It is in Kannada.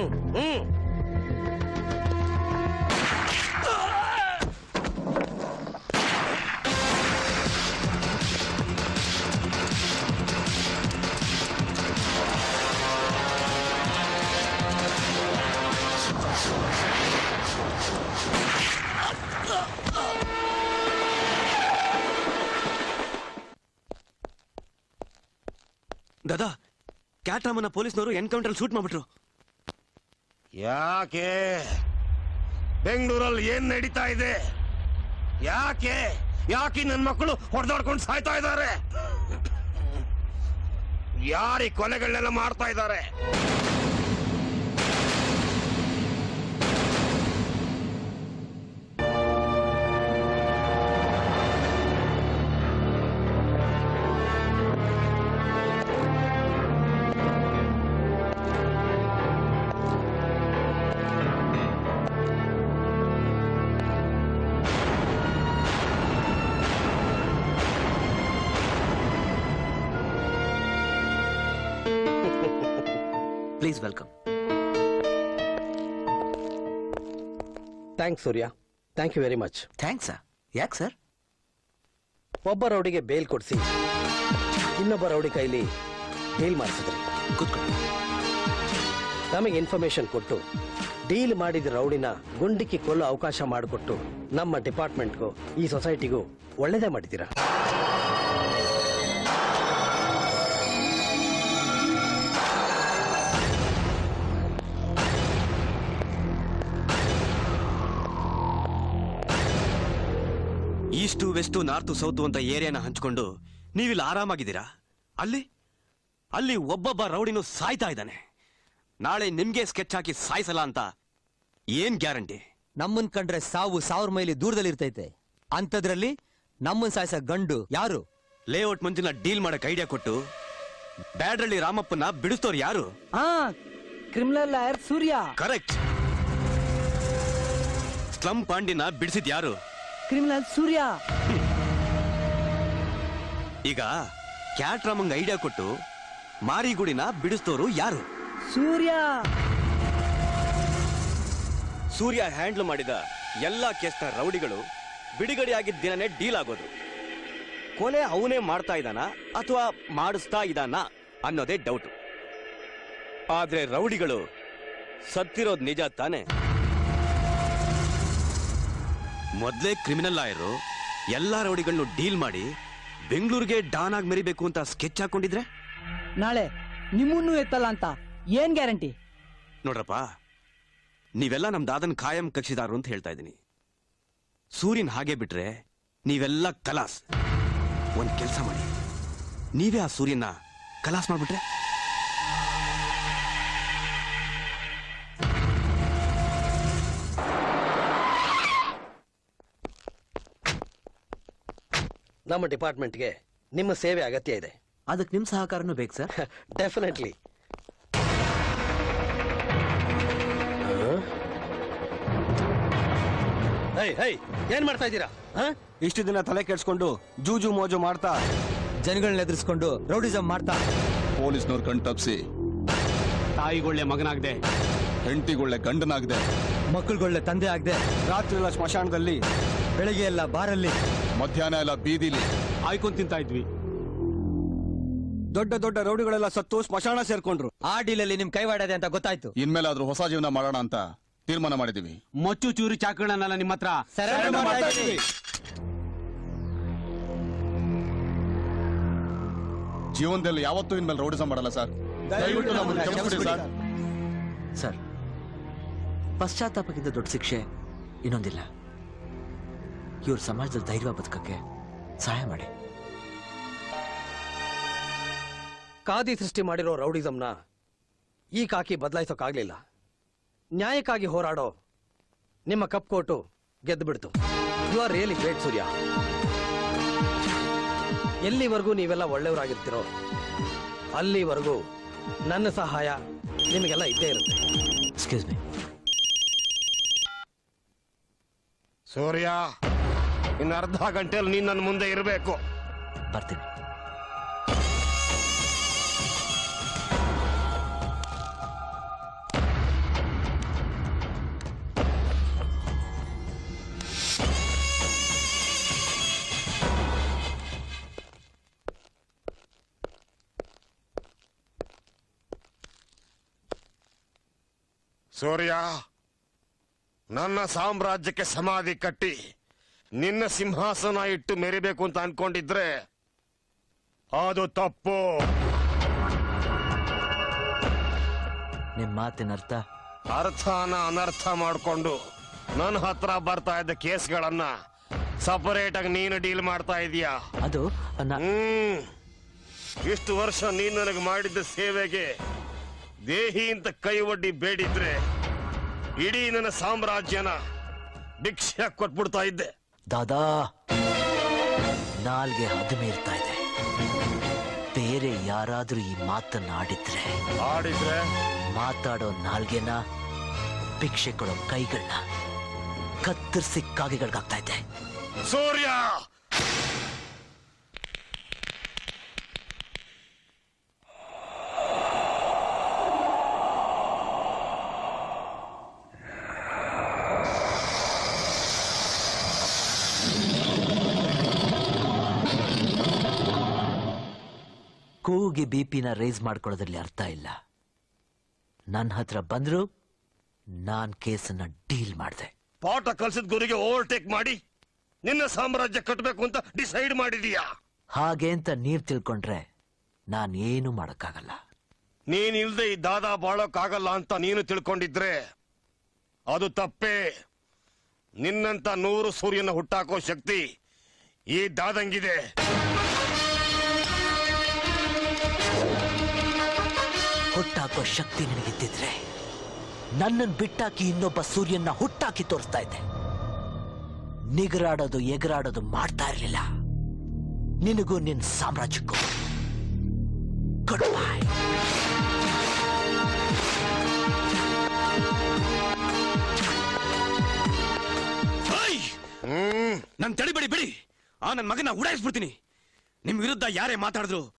दादा ಕ್ಯಾಟ್ರಾಮನ ಪೊಲೀಸ್ನವರು ಎನ್ಕೌಂಟರ್ ಶೂಟ್ ಮಾಡ್ಬಿಟ್ರು. ಯಾಕೆ ಬೆಂಗಳೂರಲ್ಲಿ ಏನ್ ನಡೀತಾ ಇದೆ? ಯಾಕೆ ನನ್ನ ಮಕ್ಕಳು ಹೊಡೆದಾಡ್ಕೊಂಡು ಸಾಯ್ತಾ ಇದ್ದಾರೆ? ಯಾರಿ ಕೊಲೆಗಳನ್ನೆಲ್ಲ ಮಾಡ್ತಾ ಇದ್ದಾರೆ? Please welcome. Thanks, Surya. Thank you very much. Thanks, sir. ಯಾಕೆ ಸರ್? ಒಬ್ಬ ರೌಡಿಗೆ ಬೇಲ್ ಕೊಡಿಸಿ ಇನ್ನೊಬ್ಬ ರೌಡಿ ಕೈಲಿ ಡೀಲ್ ಮಾಡಿಸಿದ್ರಿ. ನಮಗೆ ಇನ್ಫಾರ್ಮೇಶನ್ ಕೊಟ್ಟು ಡೀಲ್ ಮಾಡಿದ ರೌಡಿನ ಗುಂಡಿಕ್ಕಿ ಕೊಲ್ಲೋ ಅವಕಾಶ ಮಾಡಿಕೊಟ್ಟು ನಮ್ಮ ಡಿಪಾರ್ಟ್ಮೆಂಟ್ಗೂ ಈ ಸೊಸೈಟಿಗೂ ಒಳ್ಳೇದೇ ಮಾಡಿದ್ದೀರಾ. ಈಸ್ಟು ವೆಸ್ಟು ನಾರ್ತು ಸೌತು ಅಂತ ಏರಿಯಾನ ಹಂಚ್ಕೊಂಡು ನೀವಿಲ್ಲಿ ಆರಾಮಾಗಿದ್ದೀರಾ. ಅಲ್ಲಿ ಒಬ್ಬೊಬ್ಬ ರೌಡಿನೂ ಸಾಯ್ತಾ ಇದ್ದಾನೆ. ನಾಳೆ ನಿಮ್ಗೆ ಸ್ಕೆಚ್ ಹಾಕಿ ಸಾಯಿಸಲ್ಲ ಅಂತ ಏನ್ ಗ್ಯಾರಂಟಿ? ನಮ್ಮನ್ ಕಂಡ್ರೆ ಸಾವು 1000 ಮೈಲಿ ದೂರದಲ್ಲಿ ಇರ್ತೈತೆ. ಅಂತದ್ರಲ್ಲಿ ನಮ್ಮನ್ ಸಾಯಿಸ ಗಂಡು ಯಾರು? ಲೇಔಟ್ ಮಂಜಿನ ಡೀಲ್ ಮಾಡಕ್ ಐಡಿಯಾ ಕೊಟ್ಟು ಬ್ಯಾಡ್ರಳ್ಳಿ ರಾಮಪ್ಪನ ಬಿಡಿಸ್ತೋರು ಯಾರು? Criminal lawyer Surya. Correct. Slum ಪಾಂಡಿನ ಬಿಡಿಸಿದ್ ಯಾರು? ಕ್ರಿಮಿನಲ್ ಸೂರ್ಯ. ಈಗ ಕ್ಯಾಟ್ರಾಮಂಗ್ ಐಡಿಯಾ ಕೊಟ್ಟು ಮಾರಿಗುಡಿನ ಬಿಡಿಸ್ತೋರು ಯಾರು? ಸೂರ್ಯ ಹ್ಯಾಂಡ್ಲ್ ಮಾಡಿದ ಎಲ್ಲಾ ಕೇಸ್ನ ರೌಡಿಗಳು ಬಿಡುಗಡೆಯಾಗಿದ್ದ ದಿನನೇ ಡೀಲ್ ಆಗೋದು. ಕೊಲೆ ಅವನೇ ಮಾಡ್ತಾ ಇದ್ದಾನ ಅಥವಾ ಮಾಡಿಸ್ತಾ ಇದ್ದಾನ ಅನ್ನೋದೇ ಡೌಟ್. ಆದ್ರೆ ರೌಡಿಗಳು ಸತ್ತಿರೋದ್ ನಿಜ ತಾನೆ? ಮೊದ್ಲೇ ಕ್ರಿಮಿನಲ್ ಲಾಯರು ಎಲ್ಲಾ ರೌಡಿಗಳನ್ನು ಡೀಲ್ ಮಾಡಿ ಬೆಂಗಳೂರಿಗೆ ಡಾನ್ ಆಗಿ ಮೆರಿಬೇಕು ಅಂತ ಸ್ಕೆಚ್ ಹಾಕೊಂಡಿದ್ರೆ ನಾಳೆ ನಿಮ್ಮನ್ನೂ ಎತ್ತಲ್ಲ ಅಂತ ಏನ್ ಗ್ಯಾರಂಟಿ? ನೋಡ್ರಪ್ಪ, ನೀವೆಲ್ಲ ನಮ್ ದಾದನ್ ಖಾಯಂ ಕಕ್ಷಿದಾರು ಅಂತ ಹೇಳ್ತಾ ಇದ್ದೀನಿ. ಸೂರ್ಯನ್ ಹಾಗೆ ಬಿಟ್ರೆ ನೀವೆಲ್ಲ ಕಲಾಸ್. ಒಂದ್ ಕೆಲ್ಸ ಮಾಡಿ, ನೀವೇ ಆ ಸೂರ್ಯನ ಕಲಾಸ್ ಮಾಡ್ಬಿಟ್ರೆ ನಮ್ಮ ಡಿಪಾರ್ಟ್ಮೆಂಟ್ಗೆ ನಿಮ್ಮ ಸೇವೆ ಅಗತ್ಯ ಇದೆ. ಅದಕ್ಕೆ ನಿಮ್ ಸಹಕಾರನೂ ಬೇಕು ಸರ್. ಡೆಫಿನೆಟ್ಲಿ. ಏನ್ ಮಾಡ್ತಾ ಇದ್ದೀರಾ? ಇಷ್ಟು ದಿನ ತಲೆ ಕೆಡ್ಸ್ಕೊಂಡು ಜೂಜು ಮೋಜು ಮಾಡ್ತಾ ಜನಗಳನ್ನ ಎದುರಿಸ್ಕೊಂಡು ರೌಡಿಸಂ ಮಾಡ್ತಾ ಪೊಲೀಸ್ನವ್ರ ಕಣ್ ತಪ್ಸಿ ತಾಯಿಗೊಳ್ಳೆ ಮಗನಾಗದೆ, ಹೆಂಡತಿಗೊಳ್ಳೆ ಗಂಡನಾಗದೆ, ಮಕ್ಕಳುಗೊಳ್ಳೆ ತಂದೆ ಆಗದೆ, ರಾತ್ರಿ ಎಲ್ಲ ಸ್ಮಶಾನದಲ್ಲಿ, ಬೆಳಿಗ್ಗೆ ಎಲ್ಲ ಬಾರಲ್ಲಿ, ಮಧ್ಯಾಹ್ನ ಎಲ್ಲ ಬೀದಿಲಿ ಆಯ್ಕೊಂಡ್ ತಿಂತಾ ಇದ್ವಿ. ದೊಡ್ಡ ದೊಡ್ಡ ರೌಡಿಗಳೆಲ್ಲ ಸತ್ತು ಸ್ಮಶಾನ ಸೇರ್ಕೊಂಡ್ರು. ಆ ಡೀಲಲ್ಲಿ ನಿಮ್ ಕೈವಾಡದೆ ಅಂತ ಗೊತ್ತಾಯ್ತು. ಇನ್ಮೇಲಾದ್ರೂ ಹೊಸ ಜೀವನ ಮಾಡೋಣ ಅಂತ ತೀರ್ಮಾನ ಮಾಡಿದೀವಿ. ಮೊಚ್ಚು ಚೂರಿ ಚಾಕುಗಳನ್ನೆಲ್ಲ ನಿಮ್ಮ ಹತ್ರ ಜೀವನದಲ್ಲಿ ಯಾವತ್ತೂ ಇನ್ಮೇಲೆ ರೌಡಿಸಂ ಮಾಡಲ್ಲ ಸರ್. ದಯವಿಟ್ಟು ನಮ್ಮನ್ನು ಕ್ಷಮಿಸ್ಬಿಡಿ ಸರ್. ಸರ್, ಪಶ್ಚಾತ್ತಾಪಕ್ಕಿಂತ ದೊಡ್ಡ ಶಿಕ್ಷೆ ಇನ್ನೊಂದಿಲ್ಲ. ಇವ್ರ ಸಮಾಜದಲ್ಲಿ ಧೈರ್ಯ ಬದುಕಕ್ಕೆ ಸಹಾಯ ಮಾಡಿ. ಕಾದಿ ಸೃಷ್ಟಿ ಮಾಡಿರೋ ರೌಡಿಸಂನ ಈ ಕಾಕಿ ಬದಲಾಯಿಸೋಕ್ಕಾಗ್ಲಿಲ್ಲ. ನ್ಯಾಯಕ್ಕಾಗಿ ಹೋರಾಡೋ ನಿಮ್ಮ ಕಪ್ ಕೋಟು ಗೆದ್ದು ಬಿಡ್ತು. You are really great Surya. ಎಲ್ಲಿವರೆಗೂ ನೀವೆಲ್ಲ ಒಳ್ಳೆಯವರಾಗಿರ್ತೀರೋ ಅಲ್ಲಿವರೆಗೂ ನನ್ನ ಸಹಾಯ ನಿಮಗೆಲ್ಲ ಇದ್ದೇ ಇರುತ್ತೆ. Excuse me. ಸೂರ್ಯ, ಇನ್ನು ಅರ್ಧ ಗಂಟೆಯಲ್ಲಿ ನೀನ್ ನನ್ನ ಮುಂದೆ ಇರಬೇಕು. ಬರ್ತೀನಿ. ಸೂರ್ಯ, ನನ್ನ ಸಾಮ್ರಾಜ್ಯಕ್ಕೆ ಸಮಾಧಿ ಕಟ್ಟಿ ನಿನ್ನ ಸಿಂಹಾಸನ ಇಟ್ಟು ಮೆರಿಬೇಕು ಅಂತ ಅನ್ಕೊಂಡಿದ್ರೆ ಅದು ತಪ್ಪು. ನಿಮ್ ಮಾತಿನ ಅರ್ಥನ ಅನರ್ಥ ಮಾಡ್ಕೊಂಡು ನನ್ನ ಹತ್ರ ಬರ್ತಾ ಇದ್ದ ಕೇಸ್ಗಳನ್ನ ಸಪರೇಟ್ ಆಗಿ ನೀನು ಡೀಲ್ ಮಾಡ್ತಾ ಇದೀಯಾ. ಅದು ಇಷ್ಟು ವರ್ಷ ನೀನು ನನಗೆ ಮಾಡಿದ್ದ ಸೇವೆಗೆ ದೇಹಿ ಅಂತ ಕೈ ಒಡ್ಡಿ ಬೇಡಿದ್ರೆ ಇಡೀ ನನ್ನ ಸಾಮ್ರಾಜ್ಯನ ಭಿಕ್ಷೆ ಕೊಟ್ಬಿಡ್ತಾ ಇದ್ದೆ. ದಾದಾ, ನಾಲ್ಗೆ ಹದು ಮೀರ್ತಾ ಇದೆ. ಬೇರೆ ಯಾರಾದ್ರೂ ಈ ಮಾತನ್ನ ಆಡಿದ್ರೆ ಮಾತಾಡೋ ನಾಲ್ಗೆನ, ಭಿಕ್ಷೆ ಕೊಡೋ ಕೈಗಳನ್ನ ಕತ್ತರಿಸಿ ಕಾಗೆಗಳಿಗಾಗ್ತಾ ಇದೆ. ಸೂರ್ಯ, ಕೂಗಿ ಬಿಪಿನ ರೈಸ್ ಮಾಡ್ಕೊಳ್ಳೋದ್ರಲ್ಲಿ ಅರ್ಥ ಇಲ್ಲ. ನನ್ನ ಹತ್ರ ಬಂದ್ರು ನಾನ್ ಕೇಸನ್ನ ಡೀಲ್ ಮಾಡಿದೆ. ಪಾಠ ಕಲ್ಸಿದ ಗುರಿಗೆ ಓವರ್ಟೇಕ್ ಮಾಡಿ ನಿನ್ನ ಸಾಮ್ರಾಜ್ಯ ಕಟ್ಟಬೇಕು ಅಂತ ಡಿಸೈಡ್ ಮಾಡಿದೀಯಾ. ಹಾಗೆ ಅಂತ ನೀವ್ ತಿಳ್ಕೊಂಡ್ರೆ ನಾನ್ ಏನು ಮಾಡಕ್ಕಾಗಲ್ಲ. ನೀನ್ ಇಲ್ದೆ ಈ ದಾದಾ ಬಾಳೋಕ್ಕಾಗಲ್ಲ ಅಂತ ನೀನು ತಿಳ್ಕೊಂಡಿದ್ರೆ ಅದು ತಪ್ಪೇ. ನಿನ್ನಂತ 100 ಸೂರ್ಯನ ಹುಟ್ಟಾಕೋ ಶಕ್ತಿ ಈ ದಾದಂಗಿದೆ. ಹುಟ್ಟಾಕೋ ಶಕ್ತಿ ನಿನಗಿದ್ದಿದ್ರೆ ನನ್ನನ್ನು ಬಿಟ್ಟಾಕಿ ಇನ್ನೊಬ್ಬ ಸೂರ್ಯನ ಹುಟ್ಟಾಕಿ ತೋರಿಸ್ತಾ ಇದ್ದೆ. ನಿಗರಾಡೋದು ಎಗರಾಡೋದು ಮಾಡ್ತಾ ಇರಲಿಲ್ಲ. ನಿನಗೂ ನಿನ್ನ ಸಾಮ್ರಾಜ್ಯಕ್ಕೂ ಗುಡ್ ಬೈ. ನನ್ ತಡಿಬೇಡಿ, ಬಿಡಿ. ಆ ನನ್ ಮಗನ ಉಡಾಯಿಸ್ಬಿಡ್ತೀನಿ. ನಿಮ್ ವಿರುದ್ಧ ಯಾರೇ ಮಾತಾಡಿದ್ರು